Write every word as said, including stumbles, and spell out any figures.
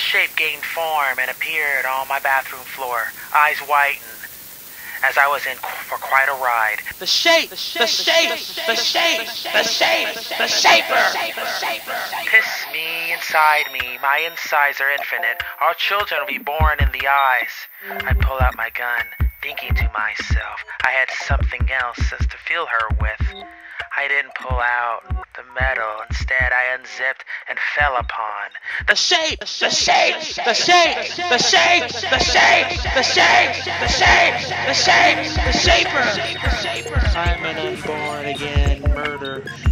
shape gained form and appeared on my bathroom floor, eyes whitened, as I was in for quite a ride. The shape, the shape, the shape, the shape, the shape, the shaper. Piss me, inside me, my insides are infinite. Our children will be born in the eyes. I pull out my gun, thinking to myself, I had something else to fill her with. I didn't pull out the metal. Instead, I unzipped and fell upon the shape, the shape, the shape, the shape, the shape, the shape, the shape, the shape, the shaper. I'm an unborn again murder